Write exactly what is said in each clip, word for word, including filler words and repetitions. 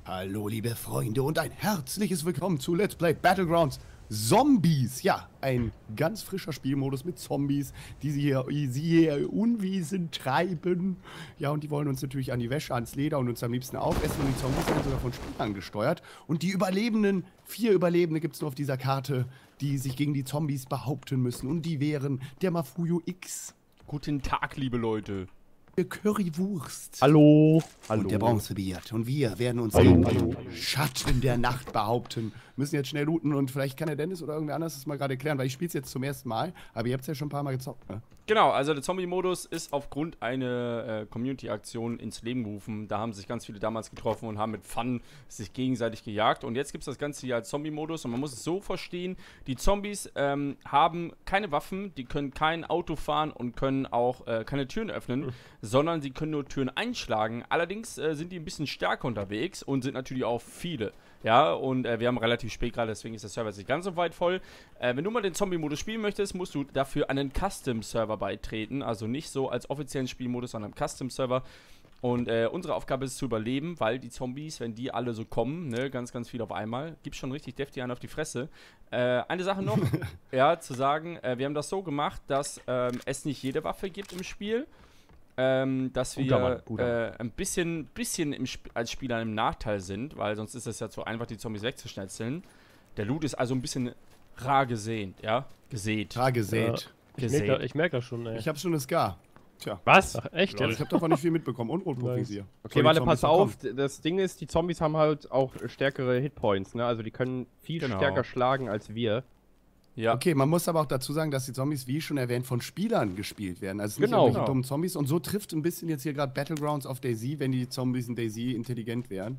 Hallo liebe Freunde und ein herzliches Willkommen zu Let's Play Battlegrounds Zombies. Ja, ein ganz frischer Spielmodus mit Zombies, die sie hier, sie hier Unwesen treiben. Ja, und die wollen uns natürlich an die Wäsche, ans Leder und uns am liebsten aufessen. Und die Zombies werden sogar von Spielern gesteuert. Und die Überlebenden, vier Überlebende gibt es nur auf dieser Karte, die sich gegen die Zombies behaupten müssen. Und die wären der Mafuyo X. Guten Tag, liebe Leute. Der Currywurst. Hallo. Hallo. Und der Bronzebeard. Und wir werden uns Hallo. gegen Hallo. den Schatten der Nacht behaupten. Müssen jetzt schnell looten und vielleicht kann der Dennis oder irgendwer anders das mal gerade erklären, weil ich spiele es jetzt zum ersten Mal, aber ihr habt es ja schon ein paar Mal gezockt, ne? Genau, also der Zombie-Modus ist aufgrund einer äh, Community-Aktion ins Leben gerufen. Da haben sich ganz viele damals getroffen und haben mit Fun sich gegenseitig gejagt. Und jetzt gibt es das Ganze hier als Zombie-Modus und man muss es so verstehen, die Zombies ähm, haben keine Waffen, die können kein Auto fahren und können auch äh, keine Türen öffnen, mhm. sondern sie können nur Türen einschlagen. Allerdings äh, sind die ein bisschen stärker unterwegs und sind natürlich auch viele. Ja, und äh, wir haben relativ spät gerade, deswegen ist der Server jetzt nicht ganz so weit voll. Äh, wenn du mal den Zombie-Modus spielen möchtest, musst du dafür einen Custom-Server beitreten. Also nicht so als offiziellen Spielmodus, sondern Custom-Server. Und äh, unsere Aufgabe ist zu überleben, weil die Zombies, wenn die alle so kommen, ne, ganz, ganz viel auf einmal, gibt schon richtig deftig einen auf die Fresse. Äh, eine Sache noch, ja, zu sagen, äh, wir haben das so gemacht, dass ähm, es nicht jede Waffe gibt im Spiel. Ähm, dass wir Mann, äh, ein bisschen, bisschen im Sp als Spieler im Nachteil sind, weil sonst ist es ja zu einfach, die Zombies wegzuschnetzeln. Der Loot ist also ein bisschen rar gesehen, ja? Gesät. Rar gesät. Ja, ich merke da, merk das schon, ey. Ich hab schon das Scar. Tja. Was? Ach, echt? Ich hab davon nicht viel mitbekommen. Und Rotprofisier. Okay, so, warte, pass auf. Das Ding ist, die Zombies haben halt auch stärkere Hitpoints, ne? Also die können viel genau. stärker schlagen als wir. Ja. Okay, man muss aber auch dazu sagen, dass die Zombies, wie schon erwähnt, von Spielern gespielt werden. Also es sind genau. nicht irgendwelche dummen Zombies. Und so trifft ein bisschen jetzt hier gerade Battlegrounds auf DayZ, wenn die Zombies in DayZ intelligent wären.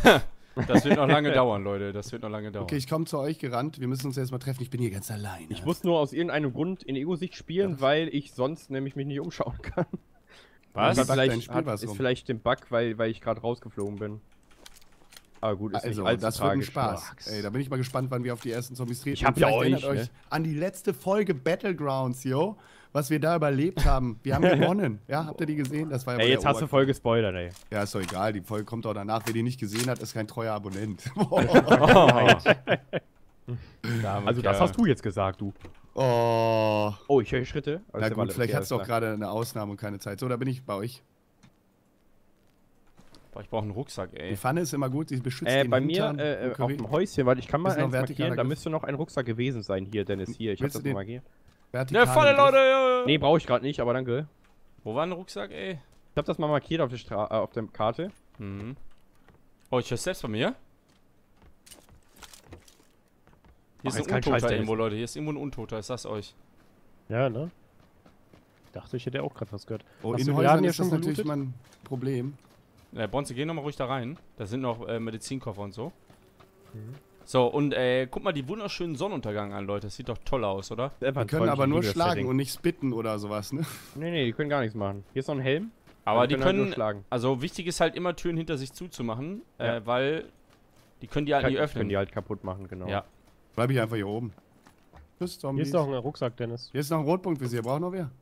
Das wird noch lange dauern, Leute. Das wird noch lange dauern. Okay, ich komme zu euch gerannt. Wir müssen uns erstmal treffen. Ich bin hier ganz alleine. Ich muss nur aus irgendeinem Grund in Ego-Sicht spielen, ja. weil ich sonst nämlich mich nicht umschauen kann. Was? Das vielleicht, hat, ist vielleicht ein Bug, weil, weil ich gerade rausgeflogen bin. Aber gut, ist also, nicht allzu das wird ein tragisch. Spaß. Ey, da bin ich mal gespannt, wann wir auf die ersten Zombies treten. Ich hab ja euch, ne? euch an die letzte Folge Battlegrounds, yo. Was wir da überlebt haben. Wir haben gewonnen. Ja, habt ihr die gesehen? Das war ja ey, jetzt hast du voll gespoilert, ey. Ja, ist doch egal. Die Folge kommt auch danach. Wer die nicht gesehen hat, ist kein treuer Abonnent. Oh. Also das hast du jetzt gesagt, du. Oh. Oh, ich höre Schritte. Na gut, vielleicht hat es doch gerade eine Ausnahme und keine Zeit. So, da bin ich bei euch. Boah, ich brauche einen Rucksack, ey. Die Pfanne ist immer gut, sie beschützt äh, den bei Hintern mir äh, auf dem Häuschen, weil ich kann mal eins markieren, da müsste noch ein Rucksack gewesen sein hier, Dennis, hier, ich hab das mal markiert. Ne, volle Leute, ja. Nee, brauche ich gerade nicht, aber danke. Wo war ein Rucksack, ey? Ich hab das mal markiert auf der, Stra äh, auf der Karte. Mhm. Oh, ich höre selbst bei mir. Hier Ach, ist ein Untoter irgendwo, Leute, hier ist irgendwo ein Untoter, ich sag's euch. Ja, ne? Ich dachte, ich hätte auch gerade was gehört. Oh, in Häusern ist das natürlich mal ein Problem. Ja, Bronze, geh nochmal ruhig da rein. Da sind noch äh, Medizinkoffer und so. Mhm. So, und äh, guck mal die wunderschönen Sonnenuntergang an, Leute. Das sieht doch toll aus, oder? Die können aber nur schlagen und nicht spitten oder sowas, ne? Nee, nee, die können gar nichts machen. Hier ist noch ein Helm. Aber die können, können halt schlagen. Also wichtig ist halt immer Türen hinter sich zuzumachen, ja. äh, weil die können die halt nicht öffnen. Können die halt kaputt machen, genau. Ja. Bleib ich einfach hier oben. Tschüss, Zombies. Hier ist noch ein Rucksack, Dennis. Hier ist noch ein Rotpunktvisier. Braucht noch wer?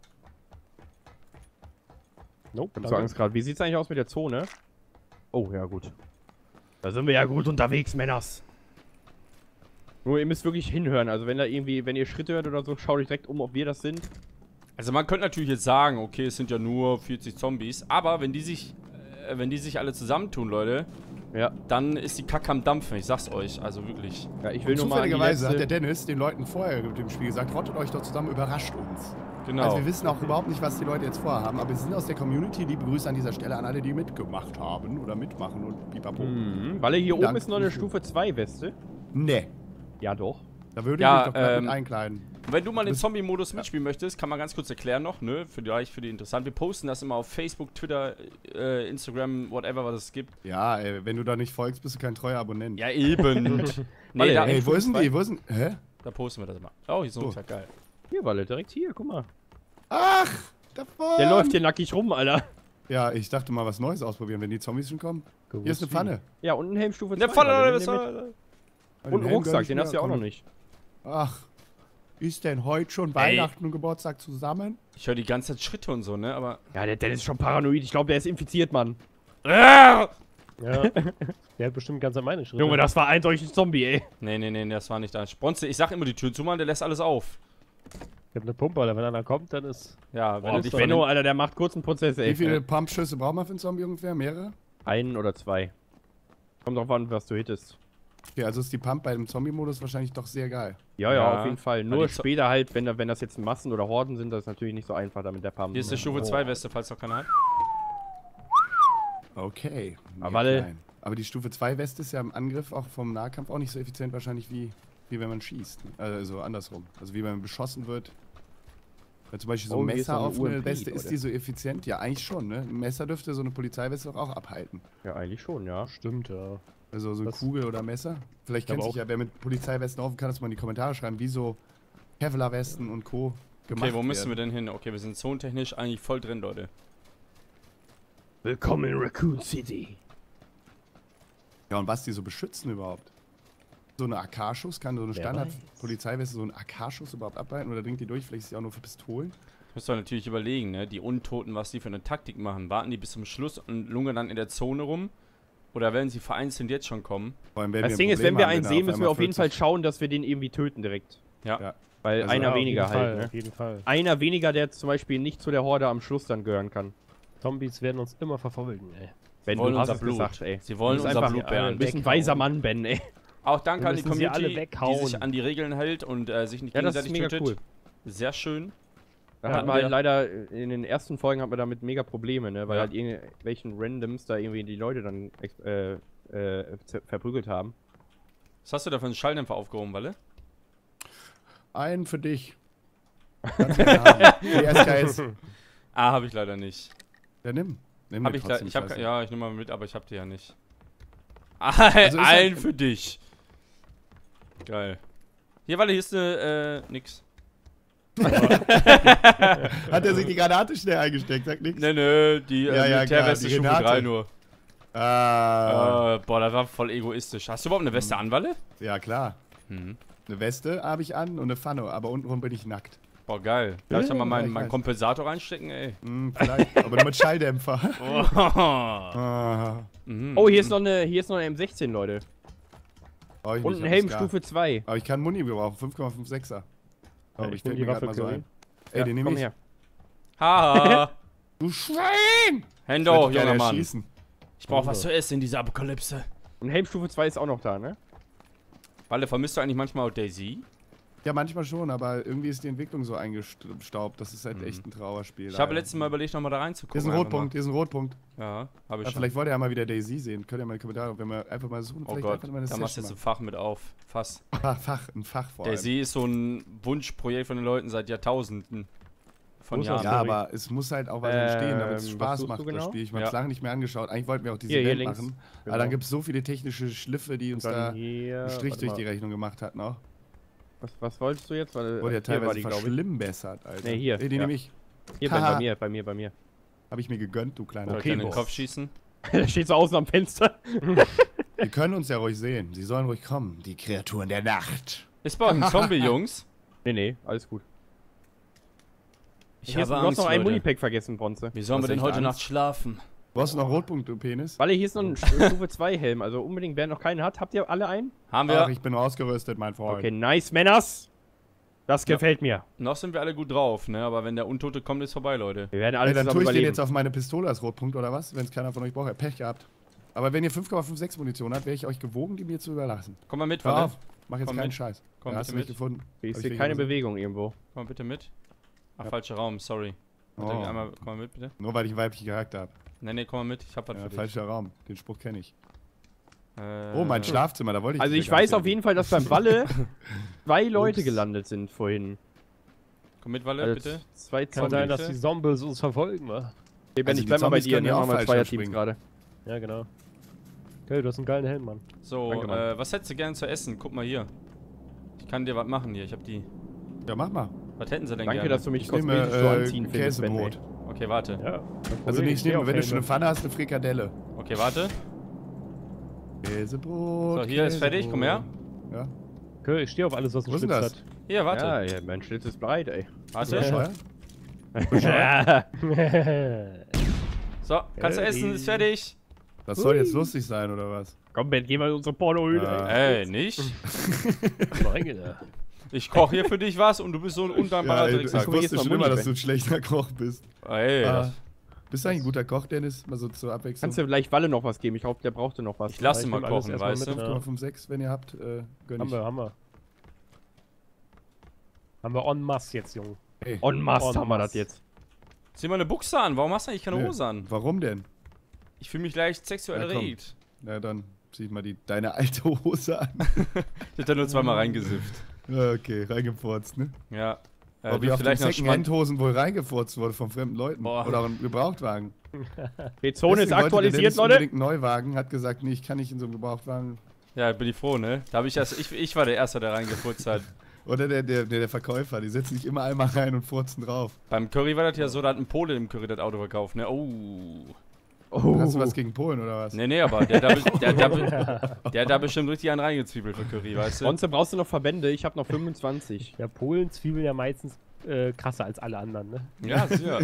Nope, ich hab so Angst gerade. Wie sieht's eigentlich aus mit der Zone? Oh, ja gut. Da sind wir ja gut unterwegs, Männers. Nur ihr müsst wirklich hinhören. Also wenn da irgendwie, wenn ihr Schritte hört oder so, schaut euch direkt um, ob wir das sind. Also man könnte natürlich jetzt sagen, okay, es sind ja nur vierzig Zombies, aber wenn die sich, äh, wenn die sich alle zusammentun, Leute, ja, dann ist die Kacke am Dampfen, ich sag's euch, also wirklich. Ja, ich will nur mal zufälligerweise hat der Dennis den Leuten vorher mit dem Spiel gesagt, rottet euch doch zusammen, überrascht uns. Genau. Also wir wissen auch überhaupt nicht, was die Leute jetzt vorhaben, aber wir sind aus der Community, liebe Grüße an dieser Stelle an alle, die mitgemacht haben oder mitmachen und pipapo. Mhm, weil hier oben ist noch eine Stufe zwei Weste. Nee. Ja doch. Da würde ja, ich mich doch ähm, mit einkleiden. Wenn du mal den Zombie-Modus mitspielen möchtest, kann man ganz kurz erklären noch, ne, für dich, für die interessant. Wir posten das immer auf Facebook, Twitter, äh, Instagram, whatever, was es gibt. Ja, ey, wenn du da nicht folgst, bist du kein treuer Abonnent. Ja, eben. Nee, da, ey, wo ist denn die? Wo ist denn, hä? Da posten wir das mal. Oh, hier ist ein Rucksack, geil. Hier, Walle, direkt hier, guck mal. Ach, davon! Der läuft hier nackig rum, Alter. Ja, ich dachte mal was Neues ausprobieren, wenn die Zombies schon kommen. Gewusst hier ist eine Pfanne. Ja, und ein Helmstufe zwei. Eine Pfanne, und ein Rucksack, den hast du ja auch noch nicht. Ach, ist denn heute schon Weihnachten und Geburtstag zusammen? Ich höre die ganze Zeit Schritte und so, ne, aber... Ja, der Dennis ist schon paranoid. Ich glaube, der ist infiziert, Mann. Ja. Der hat bestimmt ganz an meine Schritte. Junge, das war eindeutig ein Zombie, ey. Nee, nee, nee, das war nicht da. Bronze, ich sag immer die Tür zumachen, der lässt alles auf. Ich hab eine Pumpe, Alter. Wenn einer kommt, dann ist... Ja, wenn Oh, er dich von Benno, Alter, der macht kurz einen Prozess, ey. Wie viele Pumpschüsse braucht man für einen Zombie ungefähr? Mehrere? Einen oder zwei. Kommt drauf an, was du hittest. Okay, also ist die Pump bei dem Zombie-Modus wahrscheinlich doch sehr geil. Ja, ja, Ja. auf jeden Fall. Weil Nur die Zo- später halt, wenn, da- wenn das jetzt Massen oder Horden sind, das ist natürlich nicht so einfach da mit der Pump. Hier ist die Stufe zwei Weste, falls noch keiner hat. Okay. Aber mega weil- klein. Aber die Stufe zwei Weste ist ja im Angriff auch vom Nahkampf auch nicht so effizient wahrscheinlich wie, wie wenn man schießt. Ne? Also andersrum. Also wie wenn man beschossen wird. Weil zum Beispiel so ein Oh, hier ist Messer noch eine auf U M eine P, Weste, ist Leute. die so effizient? Ja, eigentlich schon, ne? Ein Messer dürfte so eine Polizeiweste doch auch abhalten. Ja, eigentlich schon, ja. Stimmt, ja. Also so Was? Kugel oder Messer. Vielleicht Aber kennt sich auch- ja, wer mit Polizeiwesten offen kann, das mal in die Kommentare schreiben, wie so Kevlar-Westen und Co. gemacht Okay, wo müssen wir werden. denn hin? Okay, wir sind zonentechnisch eigentlich voll drin, Leute. Willkommen in Raccoon City. Ja, und was die so beschützen überhaupt? So eine A K-Schuss, kann so eine Wer Standard-Polizeiweste so einen A K-Schuss überhaupt abhalten oder dringt die durch? Vielleicht ist die auch nur für Pistolen. Müsst ihr natürlich überlegen, ne? Die Untoten, was die für eine Taktik machen. Warten die bis zum Schluss und lungern dann in der Zone rum? Oder werden sie vereinzelt jetzt schon kommen? Vor allem, wenn Das wir ein Ding ist, Problem wenn wir haben, einen da sehen, müssen wir einmal auf jeden Fall vierzig schauen, dass wir den irgendwie töten direkt. Ja. Ja. Weil Also einer ja, auf weniger auf jeden halt, Fall, ne? Auf jeden Fall. Einer weniger, der zum Beispiel nicht zu der Horde am Schluss dann gehören kann. Zombies werden uns immer verfolgen, ey. Ben, wollen du hast unser es Blut. gesagt, ey. Sie wollen Du bist unser einfach- Blut, äh, Bernd. Du bist ein weghauen. weiser Mann, Ben, ey. Auch danke Wir an die müssen sie alle Community, die weghauen. sich an die Regeln hält und äh, sich nicht Ja, das ist gegenseitig mega tötet. cool. Sehr schön. Da Ja, hatten wir halt wir- leider, in den ersten Folgen hatten wir damit mega Probleme, ne? Weil Ja. halt irgendwelchen Randoms da irgendwie die Leute dann ex- äh, äh, zer- verprügelt haben. Was hast du da für einen Schalldämpfer aufgehoben, Walle? Einen für dich. Ganz klar. Die S K S. Ah, habe ich leider nicht. Ja, nimm. Nimm Hab mir ich, trotzdem, le- ich hab, scheiße. ja, ich nehme mal mit, aber ich hab die ja nicht. Also Ein, ist ein halt- für dich. Geil. Hier, Walle, hier ist eine, äh, nix. Hat er sich die Granate schnell eingesteckt? Sag nix. Nö, nö, die äh, Ja, ja, Militärweste klar, die Stufe Granate. drei nur. Ah. Äh, boah, das war voll egoistisch. Hast du überhaupt eine Weste an, Walle? Ja, klar. Hm. Eine Weste habe ich an und eine Pfanne, aber untenrum bin ich nackt. Boah, geil. Darf ich da mal Ja, meinen, ich meinen weiß. Kompensator reinstecken, ey? Hm, vielleicht, aber nur mit Schalldämpfer. Oh. Ah. Mhm. Oh, hier ist noch eine, hier ist noch eine M sechzehn, Leute. Brauch ich Und nicht, ein hab Helm ich gar. Stufe zwei. Aber ich kann Muni gebrauchen, fünf Komma fünfundsechziger. Oh, Ja, ich ich nehm denke die mir grad Waffe, mal so Curry. ein. Ey, Ja, den nehme komm ich. her. Haha. Du Schwein! Hendo, Ich wollte junger gerne Mann. erschießen. Ich brauch was zu essen in dieser Apokalypse. Und Helm Stufe zwei ist auch noch da, ne? Walle, vermisst du eigentlich manchmal auch Daisy? Ja, manchmal schon, aber irgendwie ist die Entwicklung so eingestaubt. Das ist halt echt ein Trauerspiel. Ich habe leider. letztes Mal überlegt, nochmal da Hier reinzugucken. ist ein einfach Rotpunkt, hier ist ein Rotpunkt. mal. Ja, habe ich Ja, schon. vielleicht wollt ihr ja mal wieder Daisy sehen. Könnt ihr mal in die Kommentare, wenn wir einfach mal suchen. Oh vielleicht Gott, einfach mal eine da machst du Session jetzt ein Fach mit auf. Fass. machen. Fach, Fach, ein Fach vor allem. Daisy ist so ein Wunschprojekt von den Leuten seit Jahrtausenden. Von Wo ist das Jahren. Ja, Story. aber es muss halt auch was entstehen, damit es Ähm, Spaß was suchst macht, du das genau? Spiel. Ich habe Ja. es lange nicht mehr angeschaut. Eigentlich wollten wir auch diese Hier, hier Event links. machen. Genau. Aber dann gibt es so viele technische Schliffe, die uns Dann da hier, einen Strich warte durch die mal. Rechnung gemacht hatten auch. Was, was wolltest du jetzt? Weil, Wurde ja hier war teilweise die, glaub ich. verschlimmbessert, Alter. Nee, hier, Nee, die ja. nehme ich. Hier, Ben, Haha. bei mir, bei mir, bei mir. Habe ich mir gegönnt, du kleiner Soll ich dir in den Boss. Kopf schießen? Der steht so außen am Fenster. Die können uns ja ruhig sehen. Sie sollen ruhig kommen. Die Kreaturen der Nacht. Ist bei euch ein Zombie, Jungs? Nee, nee, alles gut. Ich Hier ist, du hast noch ein Munipack vergessen, Bronze. Wie sollen wir Hast denn echt heute Angst? Nacht schlafen? Brauchst du noch Rotpunkt, du Penis? Weil hier ist noch ein Stufe zwei Helm, also unbedingt, wer noch keinen hat. Habt ihr alle einen? Haben wir. Ach, ich bin ausgerüstet, mein Freund. Okay, nice, Männers. Das Ja. gefällt mir. Noch sind wir alle gut drauf, ne? Aber wenn der Untote kommt, ist vorbei, Leute. Wir werden Ey, alles dann zusammen tue ich den überleben. jetzt auf meine Pistole als Rotpunkt, oder was? Wenn es keiner von euch braucht. Ihr habt Pech gehabt. Aber wenn ihr fünf Komma fünfundsechzig Munition habt, wäre ich euch gewogen, die mir zu überlassen. Komm mal mit, Hör Walle. auf. Mach jetzt Komm keinen mit. Scheiß. Komm Ja, hast bitte du mich mit. gefunden. Ich Hab sehe dich keine gesehen. Bewegung irgendwo. Komm mal bitte mit. Ach, falscher Raum, sorry. Oh. Warte, einmal, komm mal mit, bitte. Nur weil ich einen weiblichen Charakter habe. Nee, nee, komm mal mit. Ich hab was Ja, für dich. falscher Raum. Den Spruch kenne ich. Äh, Oh, mein Schlafzimmer, da wollte ich Also dich ich ja gar weiß nicht auf jeden Fall, dass beim Walle zwei Leute Ups. gelandet sind vorhin. Komm mit, Walle, Also bitte. zwei Kann sein, dass die Zombies. Zombies uns verfolgen, wa? Okay, Ben, Also ich die bleib mal bei Zombies dir, können ne? ja auch Machen wir falsch Zweierteams springen. gerade. Ja, genau. Okay, du hast einen geilen Helm, Mann. So, Danke, Mann. äh, was hättest du gern zu essen? Guck mal hier. Ich kann dir was machen hier. Ich hab die. Ja, mach mal. Was hätten sie denn Danke, gerne? dass du mich Ich nehme kosmetisch so äh, anziehen findest, Ben. Käsebrot. ey. Okay, warte. Ja. Also nee, ich steh nehme, auf wenn du schon eine Helme. Pfanne hast, eine Frikadelle. Okay, warte. Käsebrot. So, hier ist fertig, komm her. Ja. Okay, ich stehe auf alles, was Wo einen ist denn Schlitz das? hat. Hier, warte. Ja, ja, mein Schlitz ist breit, ey. Warte. Bescheuert? Ja. So, kannst du Ja, essen, die- ist fertig. Das soll jetzt lustig sein, oder was? Komm, Ben, geh mal in unsere Pornohöhle. Ja. Ey, nicht? Rein da. Ich koche hier für dich was und du bist so ein undankbarer ey, Drecksack. ich wusste schon immer, dass du ein schlechter Koch bist. Ey, Ah. das- Bist du eigentlich ein guter Koch, Dennis? Mal so zur Abwechslung. Kannst du vielleicht Walle noch was geben? Ich hoffe, der brauchte noch was. ich lasse ich mal nehm alles kochen, erstmal weißt mit, du? ja. fünf Komma fünfundsechzig, wenn ihr habt, äh, gönn Haben ich. wir, haben wir. Haben wir en masse jetzt, Junge. Hey, En masse En haben wir das masse. jetzt. Zieh mal eine Buchse an, warum hast du eigentlich keine nö. Hose an? Warum denn? Ich fühle mich leicht sexuell Ja, komm. erregt. Na dann zieh ich mal die, deine alte Hose an. Ich hab da nur zweimal reingesifft. Ja, okay, reingefurzt, ne? Ja. Äh, Aber wie du auf den vielleicht noch Schwanz. Second-Hand-Hosen wohl reingefurzt wurde von fremden Leuten. Boah. Oder auch im Gebrauchtwagen. Die Zone ist Deswegen wollte der aktualisiert, Dennis Leute. unbedingt einen Neuwagen, hat gesagt, nee, ich kann nicht in so einem Gebrauchtwagen. Ja, bin ich froh, ne? Da habe ich erst, ich, ich war der Erste, der reingefurzt hat. Oder der, der, der, der Verkäufer, die setzen sich immer einmal rein und furzen drauf. Beim Curry war das ja so, da hat ein Pole im Curry das Auto verkauft, ne? Oh. Oh. Hast du was gegen Polen oder was? Nee, nee, aber der, da, be- der, der, be- der hat da bestimmt richtig einen reingezwiebelt für Curry, weißt du? Sonst brauchst du noch Verbände. Ich habe noch fünfundzwanzig. Ja, Polen zwiebeln ja meistens äh, krasser als alle anderen, ne? Ja, sicher.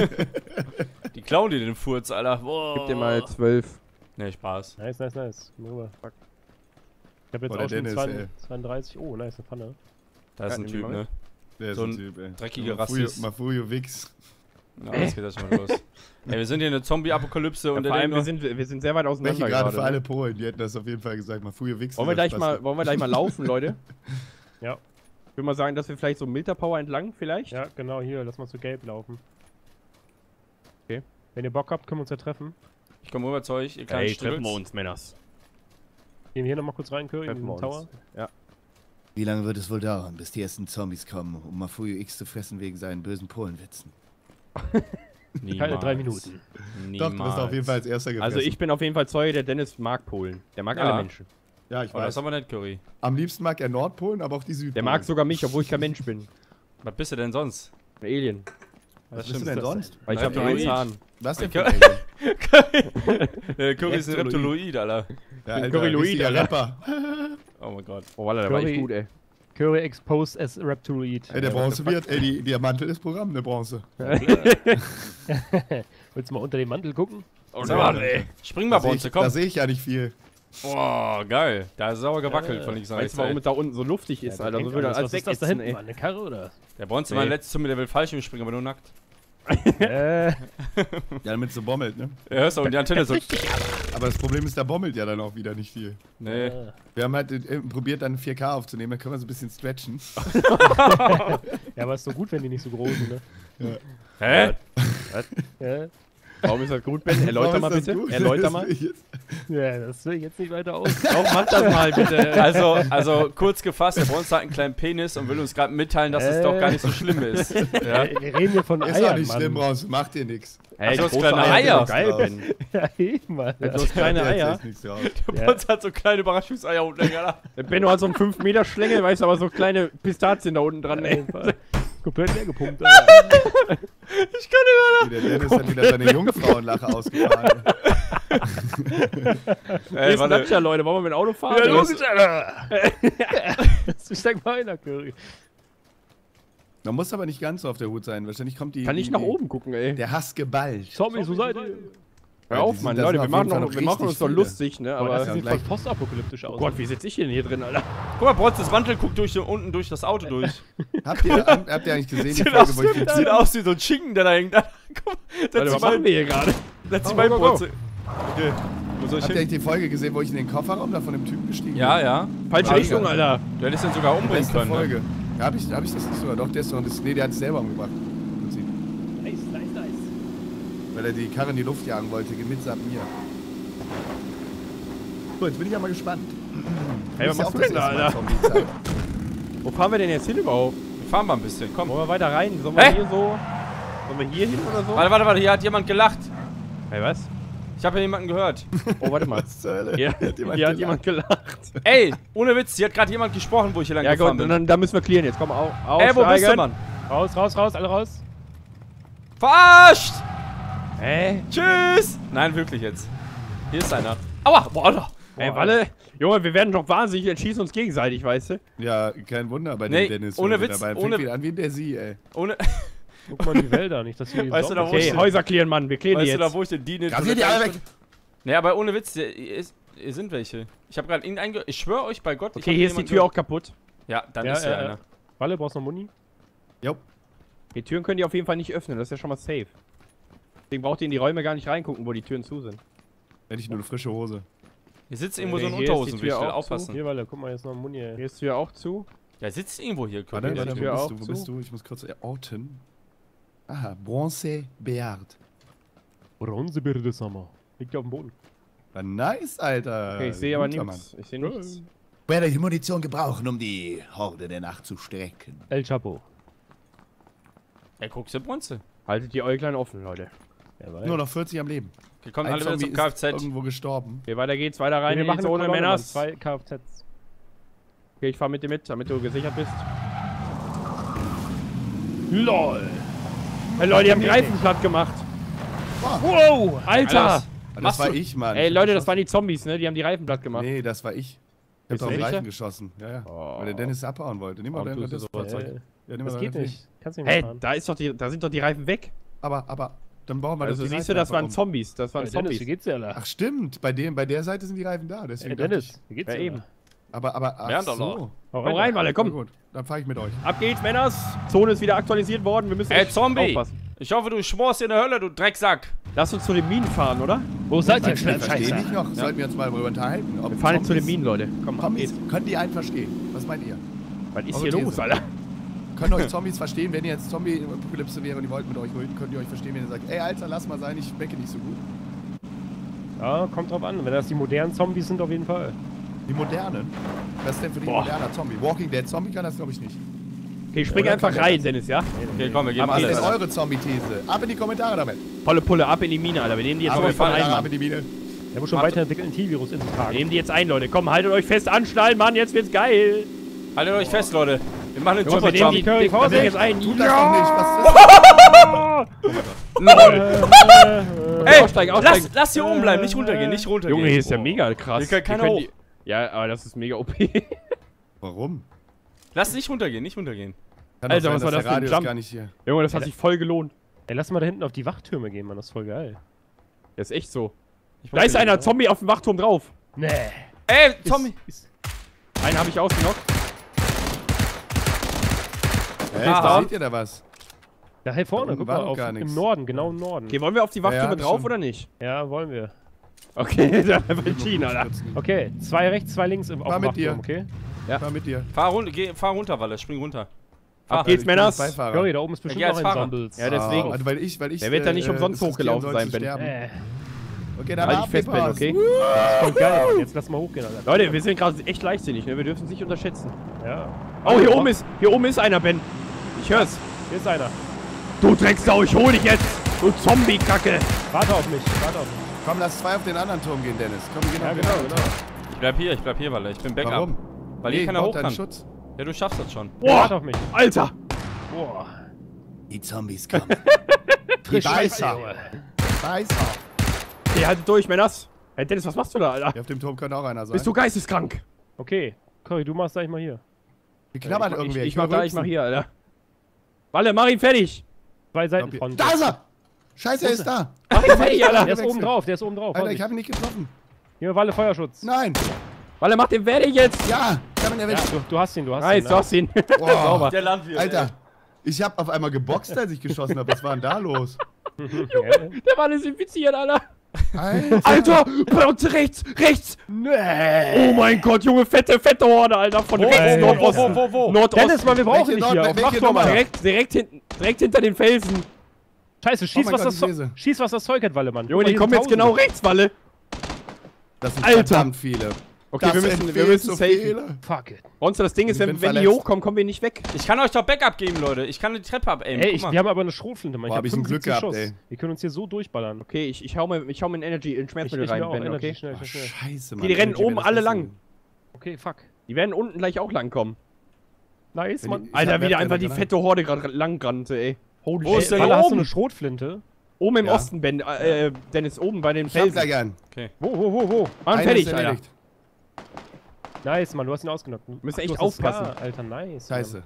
Die klauen dir den Furz, Alter. Boah. Gib dir mal zwölf. Nee, Spaß. Nice, nice, nice. Komm rüber. Fuck. Ich hab jetzt Boah, der auch schon Dennis, zwanzig, ey. zweiunddreißig. Oh, nice, eine Pfanne. Da ist Ja, ein nimm Typ, mal ne? Der ist So ein ein Typ, ey. dreckiger Mafuyo- Rassist. Mafuyo Wix. Ja, jetzt geht das schon mal los. Ey, wir sind hier in der Zombie-Apokalypse Ja, und vor der allem, wir denkt sind, wir sind sehr weit Welche auseinander gerade gerade. für ne? alle Polen, die hätten das auf jeden Fall gesagt. Mafuyo Wix. Wollen wir, ist gleich das mal, Beste. wollen wir gleich mal laufen, Leute? Ja. Ich würde mal sagen, dass wir vielleicht so Milter Power entlang vielleicht? Ja, genau, hier, lass mal zu Gelb laufen. Okay. Wenn ihr Bock habt, können wir uns ja treffen. ich komme rüber zu euch, ihr kleinen Ey, treffen wir Strüppels. uns, Männers. Gehen wir hier nochmal kurz rein, Curry, in Treffen den wir Tower. uns. Ja. Wie lange wird es wohl dauern, bis die ersten Zombies kommen, um Mafuyo X zu fressen wegen seinen bösen Polenwitzen? Keine drei Minuten. Doch, du bist auf jeden Fall als erster gefressen. Also ich bin auf jeden Fall Zeuge, der Dennis mag Polen. Der mag Ja. alle Menschen. Ja, ich Oh, das weiß. ist aber nicht Curry. Am liebsten mag er Nordpolen, aber auch die Südpolen. Der mag sogar mich, obwohl ich kein Mensch bin. Was bist du denn sonst? Ein Alien. Was bist stimmt, du denn das- sonst? Weil ich Ein habe nur einen Reptiloid. Zahn. Was denn für Okay. ein Alien? Der Curry ist ein Reptiloid. Reptiloid, Alter. Ja, bin Alter, Curryloid, richtiger Alter. Rapper. Oh mein Gott. Oh, Wallah, der war Curry- echt gut, ey. Curry exposed as Reptiloid. Ey, der Bronze wird, ey, die, der Mantel ist Programm, der Bronze. Willst du mal unter den Mantel gucken? Oh, Sag mal, Mann, ey. Spring mal, Da sehe Bronze, ich, komm. da seh ich ja nicht viel. Boah, geil. Da ist sauer gewackelt Ja. von links nach Weißt rechts. du, warum ey. es da unten so luftig ist, Ja, Alter? So hängt würde alles. als Was ist das da wegätzen, hinten? ey. Mann? Eine Karre oder? Der Bronze Nee. war letztes zu mir, der will Fallschirm springen, aber nur nackt. äh, Ja, damit so bommelt, ne? Ja, hörst du, und die Antenne so. Aber das Problem ist, da bommelt ja dann auch wieder nicht viel. Nee. äh, Wir haben halt äh, probiert, dann vier K aufzunehmen, dann können wir so ein bisschen stretchen. ja, aber ist so gut, wenn die nicht so groß sind, ne? Hä? Ja, Warum ist das gut, Ben? Erläuter Warum mal ist das bitte. gut? Erläuter Das mal. will ich jetzt- ja, das will ich jetzt nicht weiter aus. Doch, mach das mal bitte. Also, also kurz gefasst, der Bronze hat einen kleinen Penis und will uns gerade mitteilen, dass es Äh. doch gar nicht so schlimm ist. Ja? Ja, wir reden hier von Ist auch Eiern, nicht Mann. schlimm, Bronze, macht dir nix. Hey, du hast große kleine Eier. Eier. sind doch Geil, Ben. Ja, eben, Alter. Du hast kleine Macht dir Eier. jetzt nichts draus. Der Ja. Bronze hat so kleine Überraschungseier unten, Alter. Der Benno hat so einen fünf Meter Schlängel, weißt du, aber so kleine Pistazien da unten dran, ey. Komplett leer gepumpt, Alter. Ich kann Der Dennis hat wieder seine Jungfrauenlache ausgefahren. nicht mehr. Hier Ey, ist warte. Latscher, Leute. Wollen wir mit dem Auto fahren? Ja, Oder logisch, was? Alter. Steig mal einer, Curry. Man muss aber nicht ganz so auf der Hut sein. Wahrscheinlich kommt die. Kann die, ich nach die, oben gucken, ey. Der Hass geballt. Zombies, wo seid ihr? Hör Ja, auf, die sind- Mann. da Leute, sind wir auf jeden machen, Fall noch, noch wir machen richtig uns doch viele. lustig, ne? Boah, das Aber. sieht voll gleich. postapokalyptisch Oh aus. Gott, wie sitze ich denn hier drin, Alter? Guck mal, Bronzes Mantel guckt durch, unten durch das Auto durch. Habt ihr, habt, habt ihr eigentlich gesehen, die Sieht Folge, aus, wo ich die sieht aus wie so ein Schinken, der da hängt. Guck mal, Leute, setz was dich machen mal, wir hier gerade? setz dich Go, mal in go, go. Bronze. Okay. Wo soll ich Habt ihr hin? eigentlich die Folge gesehen, wo ich in den Kofferraum da von dem Typen gestiegen Ja, bin? ja. Falsche Mega. Richtung, Alter. Du hättest den sogar umbringen Beste können. Ne? Folge. Ja, hab ich, hab ich das nicht sogar? Doch, der ist doch. Das, nee, der hat es selber umgebracht. Im Prinzip. Nice, nice, nice. Weil er die Karre in die Luft jagen wollte, mitsamt mir. So, jetzt bin ich ja mal gespannt. Hey, was Ist ja machst du auch denn da, das erste Mal Alter? Zombie-Zeit. Wo fahren wir denn jetzt hin überhaupt? Wir fahren mal ein bisschen, komm. Wollen wir weiter rein? Sollen wir Hä? hier so. Sollen wir hier hin oder so? Warte, warte, warte, hier hat jemand gelacht. Hey, was? Ich habe hier jemanden gehört. Oh, warte mal. Was zur Hölle? Hier, Hat jemand hier hat gelacht? jemand gelacht. Ey, ohne Witz, hier hat gerade jemand gesprochen, wo ich hier lang Ja, gefahren gut, bin. dann, dann müssen wir clearen jetzt. Komm, au, Ey, wo bist du, aussteigen. Mann? Raus, raus, raus, alle raus. Verarscht! Hä? Tschüss! Nein, wirklich jetzt. Hier ist einer. Aua! Boah, Alter. Ey, Walle, Junge, wir werden doch wahnsinnig, wir schießen uns gegenseitig, weißt du? Ja, kein Wunder bei Nee, dem Dennis. ohne heute Witz, dabei. Fängt ohne- wieder an wie der Sie, ey. Ohne, Guck mal die Wälder, nicht, dass wir Weißt du da, wo Okay, ich- Häuser clearen, Mann, wir clearen die weißt du da, jetzt. wo ich den Dienst Rasiert die alle weg! Ne, aber ohne Witz, hier, ist, hier sind welche. Ich habe gerade irgendeinen. ge- Ich schwöre euch bei Gott. ich Okay, hab hier ist die jemanden Tür auch gehört. kaputt. Ja, dann Ja, ist hier ja, ja. einer. Walle, brauchst du noch Muni? Jo. Die Türen können die auf jeden Fall nicht öffnen, das ist ja schon mal safe. Deswegen braucht ihr in die Räume gar nicht reingucken, wo die Türen zu sind. Hätte ich nur eine frische Hose. Hier sitzt irgendwo so ein Hier ist die Unterhosenwichtel, Tür auch aufpassen. Hier, Walle, guck mal, jetzt noch Muni, ey. Hier ist die Tür auch zu. Ja, sitzt irgendwo hier. Warte, König. warte, Tür wo auch bist du? Wo zu. bist du? Ich muss kurz orten. Aha, Bronze Beard. Bronzebeere des Sommer. Liegt ja auf dem Boden. War nice, Alter. Okay, ich sehe aber Guter nichts. Ich sehe nichts. Werde ich Munition gebrauchen, um die Horde der Nacht zu strecken. El Chapo. Ey, guckst du Bronze? Haltet die Äuglein offen, Leute. Jawohl. Nur noch vierzig am Leben. Wir kommen Ein alle wieder Zombie zum ist Kfz. irgendwo gestorben. Okay, weiter geht's, weiter rein wir in machen die eine Zone, Kolonne, Mann. Männers. Zwei Kfz. Okay, ich fahr mit dir mit, damit du gesichert bist. LOL. Hey Leute, die haben die Reifen platt gemacht. Wow, Alter! Alles. Das Machst war du- ich, Mann. Ey Ich hab Leute, das geschossen. waren die Zombies, ne? Die haben die Reifen platt gemacht. Nee, das war ich. Ich hab Bist auf du den sicher? Reifen geschossen. Ja, ja. Oh. Weil der Dennis abhauen wollte. Nimm mal Warum dein tust du das sowas? Fahrzeug. Äh, Ja, nimm das mal geht dein nicht. Kannst du nicht Hey, mehr fahren. da, ist doch die, da sind doch die Reifen weg. Aber, aber, dann bauen wir Also doch die siehst du, Reifen das waren einfach um. Zombies. Das waren Hey, Dennis, wie Zombies. geht's dir, Alter? Ach stimmt, bei, dem, bei der Seite sind die Reifen da. Deswegen Hey, dachte Dennis, wie geht's Ja, dir? eben. Alter? ich, aber, aber, ach Während doch so. noch. Hau Komm rein, Walle, Na komm. gut, dann fahr ich mit euch. Ab geht's, Männers. Zone ist wieder aktualisiert worden. Wir müssen Ey, echt Zombie! aufpassen. Ich hoffe, du schmorst in der Hölle, du Drecksack! Lass uns zu den Minen fahren, oder? Wo seid ihr, Ich verstehe Scheiße? nicht noch. Sollten wir uns mal darüber unterhalten. Ob Wir fahren jetzt zu den Zombies- Minen, Leute. Komm, ab geht's. Zombies, können die einen verstehen? Was meint ihr? Was ist Eure hier These. los, Alter? Können euch Zombies verstehen, wenn ihr jetzt Zombie-Apokalypse wäre und die wollten mit euch reden, könnt ihr euch verstehen, wenn ihr sagt, ey Alter, lass mal sein, ich schmecke nicht so gut. Ja, kommt drauf an. Wenn das die modernen Zombies sind, auf jeden Fall. Die modernen? Was ist denn für die Boah. moderner Zombie? Walking Dead Zombie kann das glaube ich nicht. Okay, spring Oder einfach kann der rein, das? Dennis, ja? Okay, komm, wir geben Aber Was ist alles. denn Alter. eure Zombie-These? Ab in die Kommentare damit. Volle Pulle, ab in die Mine, Alter. Wir nehmen die jetzt Aber mal wir von fahren ein, ab Mann. in die Mine. Der muss schon Warte. weiterentwickeln, T-Virus in den Wir Tagen. nehmen die jetzt ein, Leute. Komm, haltet euch fest, anschnallen, Mann. Jetzt wird's geil. Haltet euch fest, Leute. Wir machen einen Junge, wir nehmen die, Superjump. die Vorsicht jetzt ein. Tut das doch nicht. Was ist das? Ey, Aussteigen, aussteigen. lass, lass hier oben bleiben, nicht runtergehen, nicht runtergehen. Junge, hier ist ja mega krass. Hier kann keiner Wir hoch. können die- Ja, aber das ist mega O P. Warum? Lass nicht runtergehen, nicht runtergehen. Kann Alter, doch was sein, war dass das für ein der Radius Jump? gar nicht hier. Junge, das hat sich voll gelohnt. Ey, lass mal da hinten auf die Wachtürme gehen, Mann. Das ist voll geil. Das ist echt so. Ich Da ist einer Zombie auf dem Wachturm drauf. Nee. Ey, Tommy. Einen habe ich ausgenockt. Hä, Aha. da seht ihr da was? Da hier vorne, Da guck unten mal, war doch auf, gar im nix. Norden, genau im Norden. Okay, wollen wir auf die Ja, Wachtürme ja, drauf schon. oder nicht? Ja, wollen wir. Okay, da haben wir entschieden, Alter. Okay, zwei rechts, zwei links im, auf Fahr dem mit dir. Wachturm, okay? Fahr mit dir. Fahr runter, geh, fahr runter, Walle, spring runter. Ab Fahr. geht's, Ich bin Männers. Beifahrer. Curry, da oben ist bestimmt Ja, noch als ein Fahrer. Zombies. Ja, deswegen. Ah, also weil ich, weil ich, Der wird da nicht äh, umsonst es riskieren hochgelaufen soll sein, zu Ben. sterben. Äh, Okay, dann Halt ab, dich fest, Ben, Pass. okay? voll geil, Mann. Jetzt lass mal hochgehen, Alter. Leute, wir sind gerade echt leichtsinnig, ne? Wir dürfen es nicht unterschätzen. Ja. Oh, hier oben ist, hier oben ist einer, Ben. Ich hör's. Hier ist einer. Du Drecksau, ich hol dich jetzt. Du Zombie-Kacke. Warte auf mich, warte auf mich. Komm, lass zwei auf den anderen Turm gehen, Dennis. Komm, wir gehen Ja, auf den genau, anderen genau. Turm. Ich bleib hier, ich bleib hier, Walle, ich bin Backup. Warum? Weil Nee, hier keiner baut hoch deinen kann. Schutz. Ja, du schaffst das schon. Warte Boah, auf mich. Alter. Boah. Die Zombies kommen. Die Beißer. Beißer. Okay, haltet durch, Männers. Hey, Dennis, was machst du da, Alter? Hier auf dem Turm könnte auch einer sein. Bist du geisteskrank? Okay. Curry, du machst gleich mal hier. Wie knabbert ich, irgendwer? ich, ich höre mach da, ich mach Rülpsen. hier, Alter. Walle, mach ihn fertig. Zwei Seitenfronten. Da ist er! Scheiße, er ist da! Mach ihn fertig, Alter. Der ist oben drauf, der ist oben drauf. Alter, ich Vorsicht. habe ihn nicht getroffen. Hier, Walle, Feuerschutz. Nein! Walle, mach den fertig jetzt. Ja! Ich hab ihn Ja, erwischt. du, du hast ihn, du hast Nice, ihn. du hast ihn. Boah, Sauber. Der Landwirt. Alter, ich hab auf einmal geboxt, als ich geschossen habe. Was war denn da los? Ja. Der Walle ist infiziert, Alter. Alter! Alter, bei uns rechts, rechts. Nee. Oh mein Gott, Junge, fette, fette Horde, Alter. Von rechts, ey, Nordosten. wo, wo, wo? Nordosten. Dennis, Mann, wir brauchen Welche dich Nord- hier. Auf welche Wachturm, Nummer? Alter. Direkt, direkt, hinten, direkt hinter den Felsen. Scheiße, schieß, mein was Gott, das ich Zo- lese. schieß, was das Zeug hat, Walle, Mann. Junge, Guck mal, die hier kommen sind jetzt genau Tausende. rechts, Walle. Das sind Alter. verdammt viele. Okay, Das wir sind müssen, viel wir müssen zu safen. viele. Fuck it. Monster, das Ding ist, Ich wenn, bin wenn die verletzt. hochkommen, kommen wir nicht weg. Ich kann euch doch Backup geben, Leute. Ich kann die Treppe abaimen. Ey, Guck ich, mal. wir haben aber eine Schrotflinte, Mann. Boah, hab ich ein Glück fünfundsiebzig gehabt, Schuss. ey. Wir können uns hier so durchballern. Okay, ich, ich hau mir, ich hau mir in Energy, in Ich, Schmerzmittel ich mir rein, auch, Ben, Energy, okay? schnell, Oh, schnell, schnell. scheiße, Mann. Die rennen Energy wäre oben das alle Beste lang. gewesen. Okay, fuck. Die werden unten gleich auch lang kommen. Nice, Wenn Mann. die- Ich Alter, hab wieder Werte einfach die dran. fette Horde gerade lang rannte, ey. Holy Wo ist shit. der Walle, hier hast du oben? eine Schrotflinte? Oben im Ja. Osten, Ben, äh, Dennis, oben bei den Ich hab Felsen. gleich einen. Wo, wo, wo, wo? Mann, Einer fertig, ist Alter. erledigt. Nice, Mann, du hast ihn ausgenockt. Du Müssen echt hast das aufpassen. Scar, Alter, nice. Scheiße.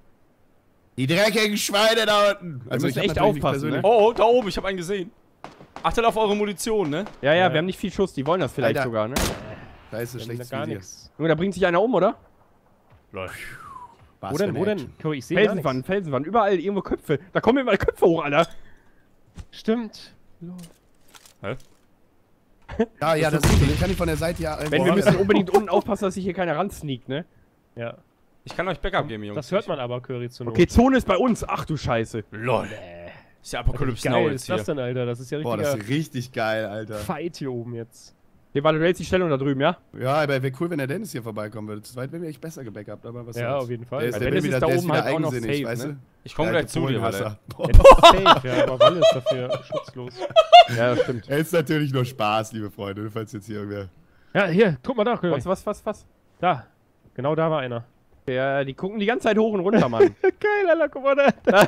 Die dreckigen Schweine da unten. müssen ich hab echt natürlich nicht aufpassen, persönlich- Oh, oh, da oben, ich habe einen gesehen. Achtet auf eure Munition, ne? Ja, ja, Ja. wir haben nicht viel Schuss, die wollen das vielleicht Alter. sogar, ne? Da ist es Wir haben schlecht gar nichts. Junge, da bringt sich einer um, oder? Wo denn, wo denn? Curry, ich sehe gar Felsenwand, nichts. Felsenwand, überall irgendwo Köpfe. Da kommen immer Köpfe hoch, Alter. Stimmt. Ja, ja, das ist ich kann nicht von der Seite ja. Ben, wir müssen unbedingt unten aufpassen, dass sich hier keiner ransneakt, ne? Ja. Ich kann euch Backup geben, Jungs. Das hört man aber, Curry, zu Not. Okay, Zone ist bei uns. Ach du Scheiße. Lol. Ist ja Wie Apocalypse Now geil jetzt ist hier. das denn, Alter? Das ist ja Boah, das richtiger ist richtig geil, Alter. Fight hier oben jetzt. Hier war die Stellung da drüben, ja? Ja, aber wäre cool, wenn der Dennis hier vorbeikommen würde. Zu zweit wären wir echt besser gebackupt, aber was Ja, soll's. auf jeden Fall. Der ist, Weil der Dennis will ist wieder, da der ist oben wieder halt auch noch eigensinnig, safe, weißt ne? du? Ich komme Der gleich zu dir, Walle. Polenhasser. Boah. Ja, das ist safe, ja, aber Walle ist dafür schutzlos. Ja, das stimmt. Er ist natürlich nur Spaß, liebe Freunde, falls jetzt hier irgendwer... Ja, hier, guck mal da, Curry. Was, was, was, was? Da. Genau da war einer. Ja, die gucken die ganze Zeit hoch und runter, Mann. Geil, Alter, guck mal da.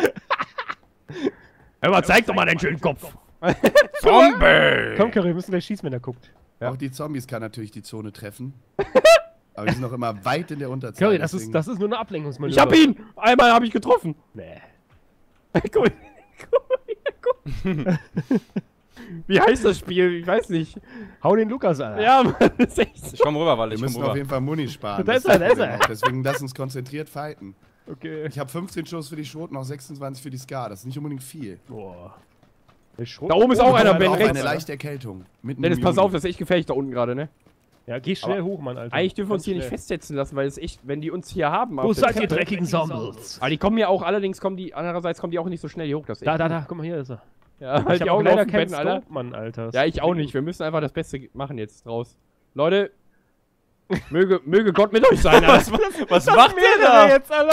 Hör mal, zeig doch mal deinen schönen Kopf. Zombie! Komm, Curry, wir müssen gleich schießen, wenn er guckt. Ja. Auch die Zombies kann natürlich die Zone treffen. Aber die sind noch immer weit in der Unterzahl. Curry, das deswegen- ist, das ist nur eine Ablenkungsmanöver. Ich hab ihn! Einmal hab ich getroffen. Nee. Guck mal, guck mal, guck. Wie heißt das Spiel? Ich weiß nicht. Hau den Lukas, Alter. Ja, Mann, das ist echt so. Ich komm rüber, Walle. Wir Ich komm müssen auf rüber. jeden Fall Muni sparen. Da das ist er, da das ist er. Problem auch. Deswegen lass uns konzentriert fighten. Okay. Ich habe fünfzehn Schuss für die Schrot, noch sechsundzwanzig für die Ska. Das ist nicht unbedingt viel. Boah. Der Schrot- Da oben ist auch einer, Ben, auch rechts. eine leichte Erkältung. Mitten Dennis, im pass Juni. auf, das ist echt gefährlich da unten gerade, ne? Ja, geh schnell Aber hoch, Mann, Alter. Eigentlich dürfen wir uns Ganz hier nicht schnell. festsetzen lassen, weil es echt, wenn die uns hier haben. Wo auf der seid ihr, Treppe- dreckigen Zombies? Aber die kommen ja auch, allerdings kommen die, andererseits kommen die auch nicht so schnell hier hoch. Das ist Da, echt da, gut. da, guck mal, hier ist er. Ja, Ich halt die hab auch Augen leider offen, keinen Ben, Alter. Scope, Mann, Alter. Ja, ich auch nicht. Wir müssen einfach das Beste machen jetzt draus. Leute, möge, möge Gott mit euch sein. Alter. Was macht ihr da? jetzt, Alter?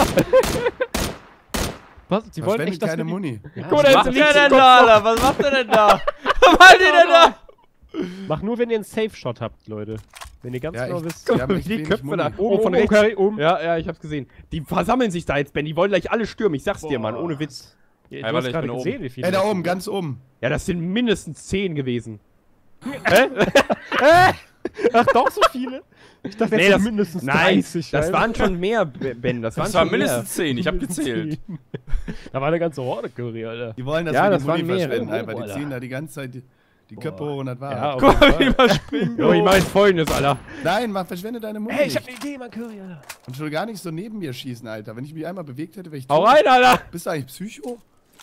Was? Die wollen Verschwendet echt, dass keine wir die... Muni. Ja, Guck mal, Was da macht ist ihr links denn im Kopf da, noch. Alter? Was macht ihr denn da? Was macht ihr denn da? Mach nur, wenn ihr einen Safe-Shot habt, Leute. Wenn ihr ganz Ja, genau ich- wisst. Wir haben echt Die wenig Köpfe Muni. da. Oben, Oh, von oben, rechts. Curry, oben. Ja, ja, ich hab's gesehen. Die versammeln sich da jetzt, Ben. Die wollen gleich alle stürmen. Ich sag's dir, Mann. Ohne Witz. Ja, Hey, du warte, hast ich gerade bin gesehen, oben. wie viele Ey, da das oben, sind. ganz oben. Ja, das sind mindestens zehn gewesen. Hä? Ach, doch so viele? Ich dachte, Nee, jetzt das- sind mindestens Nein, dreißig. das Alter. waren schon mehr, Ben. Das waren Das waren schon mehr. mindestens zehn. Ich hab gezählt. Da war eine ganze Horde, Curry, Alter. Die wollen, dass Ja, wir das die Muni waren mehrere. verschwenden. Oh, Einfach. Die Alter. ziehen da die ganze Zeit die, die Köpfe hoch und das war's. Ja, auf Guck jeden mal, wie Fall. die mal springen. Jo, ich mach jetzt folgendes, Alter. Nein, man verschwende deine Muni Hey, ich hab nicht. eine Idee, Mann, Curry, Alter. Und schon gar nicht so neben mir schießen, Alter. Wenn ich mich einmal bewegt hätte, wäre ich Hau tot. rein, Alter. Bist du eigentlich Psycho?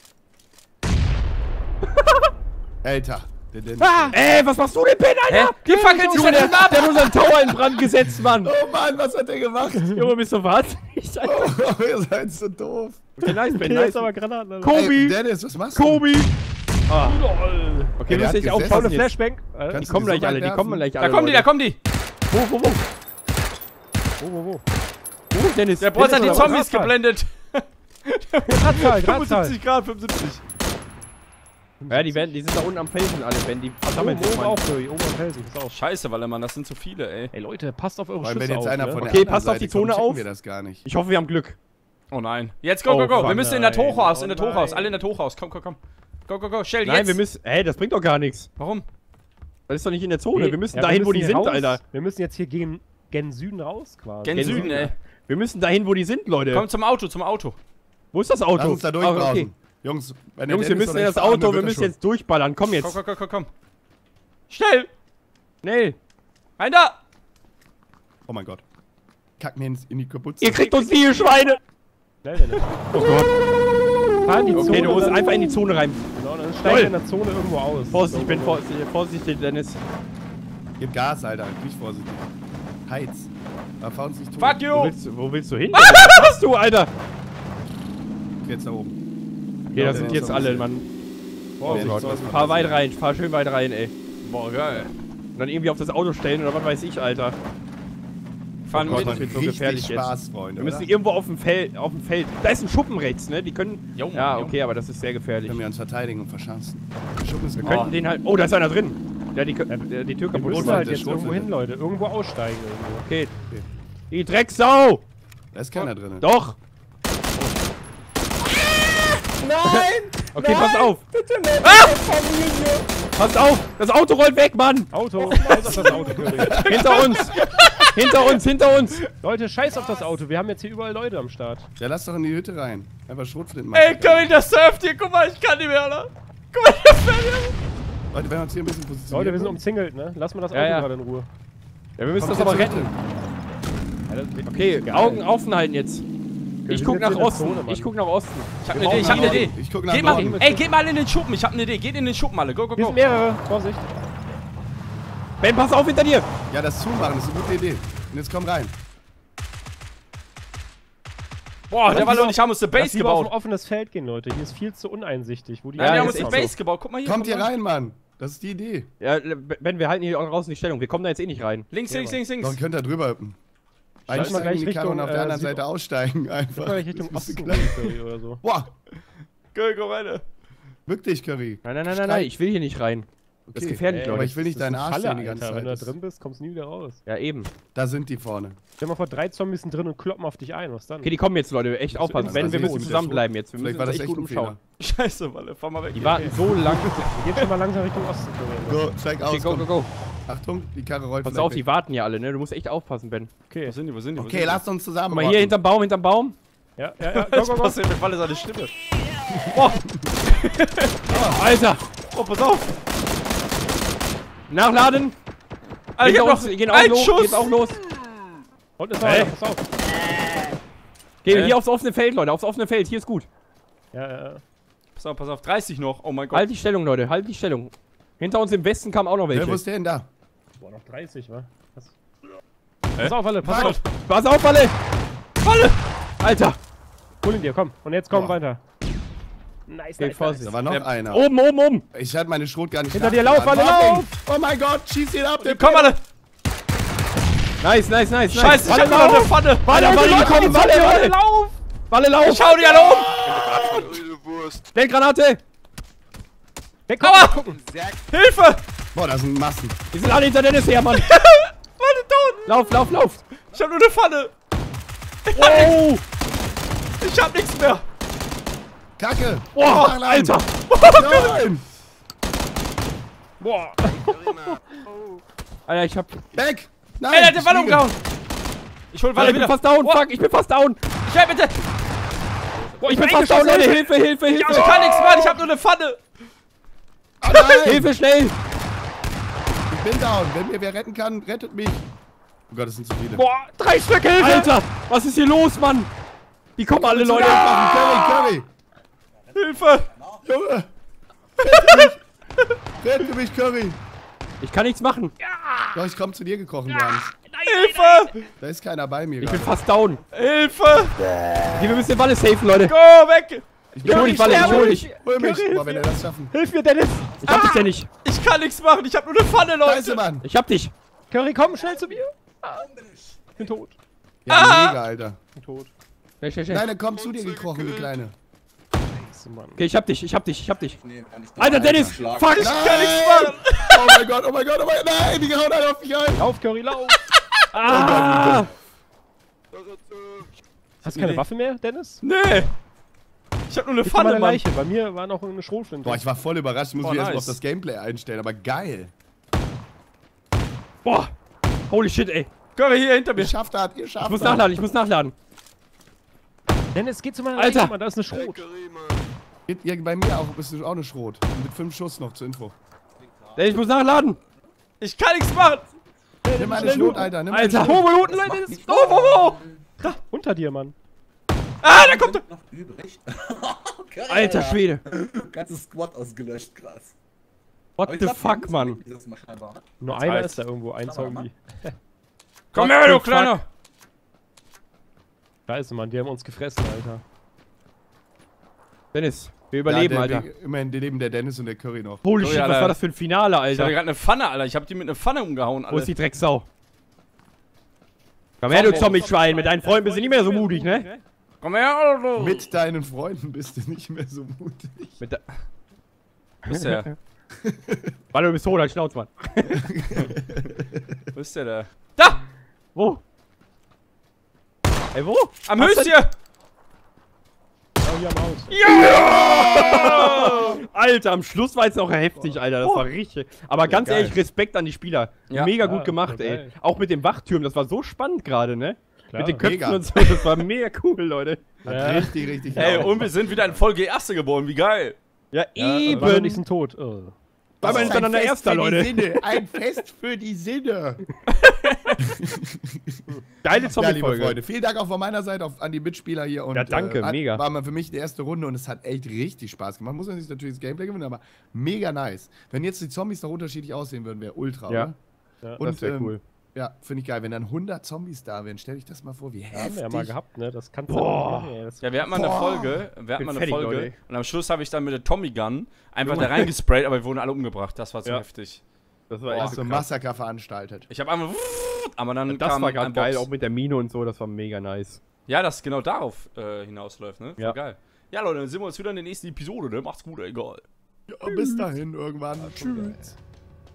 Alter, der Dennis. Ah, ey, was machst du denn, Ben, Hä? Alter? Die fackeln sich Junge, ja der, nicht ab. der hat unseren Tower in Brand gesetzt, Mann. Oh Mann, was hat der gemacht? Junge, bist du wahnsinnig, Alter. Oh, ihr seid so doof. Okay, nice, Ben, Okay, nice. jetzt aber Granaten, Alter. Kobe. Ey, Dennis, was machst du? Kobe. Ah. Lol. Okay, der wir hat müssen dich gesessen. Schau aufschauen eine jetzt. Flashbang. Alter. Die Kannst du kommen die so gleich alle, weit die kommen werfen? gleich alle. Da kommen die, da Leute. kommen die. Wo, wo, wo? Wo, wo, wo? Wo, Dennis? Der Boss hat die oder was? Zombies Gradzahl. geblendet. Gradzahl, Gradzahl. fünfundsiebzig Grad, fünfundsiebzig. Ja, die, werden, die sind da unten am Felsen alle, Ben. Die versammeln Oben, sich, oben Mann. auch, Curry. Oben am Felsen, pass auf. Scheiße, Walle, Mann, das sind zu viele, ey. Ey, Leute, passt auf eure Weil Schüsse wenn jetzt auf, einer ne? von der Okay, anderen passt auf Seite die Zone kommt, checken auf. wir das gar nicht. Ich hoffe, wir haben Glück. Oh nein. Jetzt, go, go, Oh, go. Wir fuck, müssen in das nein. Hochhaus, in Oh, das Hochhaus. nein. Alle in das Hochhaus. Komm, komm, komm. Go, go, go. Schnell, Nein, jetzt. wir müssen. Ey, das bringt doch gar nichts. Warum? Das ist doch nicht in der Zone. Nee, Wir müssen ja, dahin, wo die müssen sind, raus. Alter. Wir müssen jetzt hier gegen gen Süden raus, quasi. Gen Gen Süden, Süden, ey. Wir müssen dahin, wo die sind, Leute. Komm zum Auto, zum Auto. Wo ist das Auto? Lass uns da Ah, durchbrausen. okay. Jungs, wenn der Jungs, wir Dennis müssen oder in ich das fahren, dann Auto, wird wir das müssen schon. jetzt durchballern. Komm Komm, jetzt. komm, komm, komm, komm. Schnell. Schnell. Rein da. Oh mein Gott. Kack mir ins- in die Kapuze. Ihr kriegt uns die Schweine. Schnell, Dennis. Oh Gott. Fahr in die Zone. Okay, du musst dann- einfach in die Zone rein. Genau, dann steigen wir in der Zone irgendwo aus. Vorsicht, ich bin So. vorsichtig, vorsichtig, Dennis. Gib Gas, Alter. Nicht vorsichtig. Heiz. Da fahr uns nicht tot. Fuck Wo you. willst, du- wo willst du hin? Was machst du, Alter? Jetzt da oben. Okay, das Ja, sind ja, jetzt so alle, ein Mann. Oh Vorsicht, Gott. sowas kann Fahr weit passieren. rein, fahr schön weit rein, ey. Boah, geil. Und dann irgendwie auf das Auto stellen oder was weiß ich, Alter. Fahren Oh Gott, mit. das wird so Richtig gefährlich jetzt. Spaß, Freunde. Wir müssen oder? irgendwo auf dem Feld, auf dem Feld. Da ist ein Schuppen rechts, ne? Die können. Jo, Mann, Ja, jo. okay, aber das ist sehr gefährlich. Können wir uns verteidigen und verschanzen. Der Schuppen ist Wir gekommen. könnten den halt. Oh, da ist einer drin. Der hat die, Kö- äh, die Tür Wir kaputt müssen Schrotflinte, halt jetzt irgendwo Schrotflinte. hin, Leute. Irgendwo aussteigen irgendwo. Okay. Die Drecksau! Da ist keiner drin. Doch! Nein! Okay, pass auf! Bitte nicht! Ah! Pass auf! Das Auto rollt weg, Mann! Auto, scheiß auf das Auto, Curry. Hinter uns! Hinter uns, hinter uns! Leute, scheiß auf das Auto. Wir haben jetzt hier überall Leute am Start. Ja, lass doch in die Hütte rein. Einfach Schrotflinten machen. Ey, Curry, das surft hier. Guck mal, ich kann nicht mehr, Alter. Guck mal, ich hab Leute, wenn wir uns hier ein bisschen positionieren. Leute, wir sind umzingelt, ne? Lass mal das Auto Ja, ja. gerade in Ruhe. Ja, wir müssen Kommt das aber jetzt retten. Alter, Okay, geil. Augen offen halten jetzt. Wir Ich sind guck jetzt nach in der Osten. Zone, Mann. Ich guck nach Osten. Ich hab Wir eine Idee, ich hab brauchen eine nach Idee. Norden. Ich guck nach Geht mal, Norden. ey, geht mal in den Schuppen, ich hab eine Idee. Geht in den Schuppen alle. Go, go, Hier go. sind mehrere. Vorsicht. Ben, pass auf hinter dir. Ja, das zumachen, das ist eine gute Idee. Und jetzt komm rein. Boah, der war noch nicht, haben uns eine Lass Base lieber auf ein gebaut. offenes Feld gehen, Leute. Hier ist viel zu uneinsichtig. Wo die Nein, wir haben ist uns eine echt so. Base gebaut. Guck mal hier. Kommt guck hier mal. rein, Mann. Das ist die Idee. Ja, Ben, wir halten hier auch draußen die Stellung. Wir kommen da jetzt eh nicht rein. Links, Ja, links, Mann. links, links. Doch, ihr könnt da drüber hüppen. mal Einsteigen gleich in die Karre und auf Richtung, der anderen äh, Süd- Seite aussteigen. Guck Einfach. mal Richtung Das ist Osten klar. Curry oder so. Boah, Go, go rein. wirklich, Curry. Nein, nein, nein, nein, nein. Ich will hier nicht rein. Das ist Okay. gefährlich, Ey, Aber Leute. ich will nicht Das ist deinen eine Arsch Falle, sehen die ganze Alter. Wenn Zeit. du da drin bist, kommst du nie wieder raus. Ja, eben. Da sind die vorne. Stell mal vor, drei Zombies sind drin und kloppen auf dich ein. Was dann? Okay, die kommen jetzt, Leute. Echt aufpassen. ins Ben, wir Gesicht müssen mit der zusammenbleiben jetzt. Wir Vielleicht müssen war uns das echt echt gut ein umschauen. Fehler. Scheiße, Walle, fahr mal weg. Die warten so lang. Wir gehen schon mal langsam Richtung Osten. Curry. Go, zeig aus. Okay, go, go, komm. go. Achtung, die Karre rollt Pass vielleicht auf, die weg. warten ja alle, ne? Du musst echt aufpassen, Ben. Okay. Wo sind die, wo sind die? wo Okay, sind lasst uns zusammen. Guck mal, hier hinterm Baum, hinterm Baum. Ja, ja, ja. die? Go, Was go, go. passiert mit Walle seine Stimme? Alter! Oh, pass auf. Nachladen! Alter, ich Hinter hab uns, noch gehen auch einen los, Schuss. geht auch los. Und ist noch Hey. einer, pass auf. Gehen Hä? hier aufs offene Feld, Leute, aufs offene Feld, hier ist gut. Ja, ja, ja. Pass auf, pass auf. dreißig noch. Oh mein Gott. Halt die Stellung, Leute, halt die Stellung. Hinter uns im Westen kamen auch noch Wer, welche. wo ist der denn da? Boah, noch dreißig, wa? Was? Pass auf, alle, pass Fuck. auf. Pass auf, Walle! Walle! Alter! Hol ihn dir, komm. Und jetzt komm Boah. weiter. Nice, Okay, nice, Vorsicht. Da war noch Der- einer. Oben, oben, oben! Ich hatte meine Schrot gar nicht Hinter dir, lauf, nachgeladen. alle, Fucking- Oh mein Gott, schieß ihn ab, der Komm, Walle! Nice, nice, nice, nice. Scheiße, ich Walle, hab noch eine lauf! Pfanne! Walle, Walle, die kommen, Walle, Walle! lauf! Walle, lauf! Schau die alle um! Schnellgranate! Weg, Aua! guck, gucken. Hilfe! Boah, das sind Massen. Die sind alle hinter Dennis her, Mann! Meine Toten! Lauf, lauf, lauf! Ich hab nur eine Pfanne! Oh! Ich hab nichts mehr! Kacke. Boah, Nein. Alter! Nein. Boah. Alter, ich hab... Weg. Nein. Ey, der hat den ich Ball liege. umgehauen! Ich hol Alter, Walle ich bin wieder! fast down, Oh, fuck, ich bin fast down! schnell bitte! Boah, ich bin fast down, Leute, Hilfe, Hilfe, Ich Hilfe! kann nichts machen, ich hab nur eine Pfanne! Oh nein. Hilfe, schnell! Ich bin down. Wenn mir wer retten kann, rettet mich. Oh Gott, das sind zu viele. Boah, drei Stück, Hilfe! Alter, was ist hier los, Mann? Die kommen alle, Leute. Curry, Curry. Hilfe! Junge. Rette mich. Rette mich, Curry. Ich kann nichts machen. Doch, ich komm zu dir gekrochen, Mann. Hilfe! Da ist keiner bei mir Ich bin gerade. fast down. Hilfe! Hier, wir müssen den Ball safen, Leute. Go weg! Ich Ich hol dich, Walle, ich hol dich. Hol mich. Curry, Boah, wenn er das schaffen. Hilf mir, Dennis! Ich hab dich ja nicht. Ich kann nichts machen, ich hab nur eine Pfanne, Scheiße, Leute! Mann. Ich hab dich. Curry, komm schnell zu mir! Ah. Ich bin tot. Ja, Ah. mega, Alter. Ich bin tot. Schnell, schnell, schnell. Nein, er kommt zu dir gekrochen, die Kleine. Scheiße, Mann. Okay, ich hab dich, ich hab dich, ich hab dich. Nee, kann ich nicht. Alter, Dennis! Schlag. Fuck! Nein. kann nichts machen. Oh mein Gott, oh mein Gott, oh mein Gott. Nein, die hauen alle auf mich ein. Lauf, Curry, lauf! Ah! Hast du keine Nee. Waffe mehr, Dennis? Nee! Ich hab nur eine Gib mir mal Pfanne, eine Mann! Leiche. Bei mir war noch eine Schrotflinte. Boah, ich war voll überrascht. Ich muss Boah, mich erstmal nice. auf das Gameplay einstellen, aber geil. Boah! Holy shit, ey. Curry hier hinter mir! Ihr schafft das, ihr schafft Ich muss das. nachladen, ich muss nachladen. Dennis, geh zu meiner Alter. Leiche, Mann, da ist eine Schrot. Geht ja, bei mir auch, bist du auch eine Schrot. Mit fünf Schuss noch zur Info. Dennis, ich muss nachladen. Ich kann nichts machen! Nimm eine Schrot, Alter. Nimm eine Alter. Schrot. Wo, unten, Leute, Dennis! Oh, wo, wo? Unter dir, Mann. Ah, da kommt er! Noch übrig. Alter Schwede. Ganzes Squad ausgelöscht, krass. What Aber ich the glaub, fuck, die Mann? Jungs dieses Mal scheinbar. Nur einer heißt- ist da irgendwo, ein Zombie. Komm What her, the du fuck? Kleiner! Scheiße, Mann, die haben uns gefressen, Alter. Dennis, wir überleben, ja, der, Alter. Immerhin leben der Dennis und der Curry noch. Holy Oh, shit, ja, was da- war das für ein Finale, Ich hatte Alter? gerade eine Pfanne, Alter. Ich hab die mit einer Pfanne umgehauen, Wo Alter. ist die Drecksau? Komm her, du Zombie-Schwein. Mit deinen Freunden bist du nicht mehr so mutig, ne? Komm her, Alter! Mit deinen Freunden bist du nicht mehr so mutig. Mit der... Wo ist der? Warte, du bist tot, halt Schnauz, Mann. Wo ist der da? Da! Wo? Ey, wo? Am Was Höschen! Oh, hier am Haus. Ja! Alter, am Schluss war es auch heftig, Alter. Das war richtig. Aber ganz geil. ehrlich, Respekt an die Spieler. Ja. Mega Ja, gut gemacht, war ey. geil. Auch mit dem Wachtürm, das war so spannend gerade, ne? Klar. Mit den Köpfen Mega. und so, das war mega cool, Leute. Hat Ja. richtig, richtig Ey, laut. und wir sind wieder in Folge Erste geboren, wie geil! Ja, Ja, eben. Walle und ich sind tot. Oh. Weil wir ist hintereinander ein Fest Erster, für die Leute. Sinne. Ein Fest für die Sinne. Geile Ja, liebe Zombie-Folge. Freunde, vielen Dank auch von meiner Seite auf, an die Mitspieler hier. Und, Ja, danke, äh, hat, mega. War mal für mich die erste Runde und es hat echt richtig Spaß gemacht. Muss man sich natürlich das Gameplay gewinnen, aber mega nice. Wenn jetzt die Zombies noch unterschiedlich aussehen würden, wäre ultra, Ja. oder? Ja, Und, das wäre ähm, cool. Ja, finde ich geil. Wenn dann hundert Zombies da wären, stell dich das mal vor, wie heftig. haben wir ja mal gehabt, ne? Das kannst du Boah. auch machen, ey. Das Ja, wir hatten mal eine Boah. Folge, wir hatten Bin mal eine fertig, Folge Leute. und am Schluss habe ich dann mit der Tommy Gun einfach da reingesprayt, aber wir wurden alle umgebracht. Das war zu Ja. heftig. Das war Boah, echt Hast so du ein krass. Massaker veranstaltet. Ich habe einmal, aber dann Das kam war gerade ein geil, Box. auch mit der Mine und so, das war mega nice. Ja, das genau darauf äh, hinausläuft, ne? Voll Ja. geil. Ja, Leute, dann sehen wir uns wieder in der nächsten Episode, ne? Macht's gut, egal. Ja, bis dahin irgendwann. Tschüss.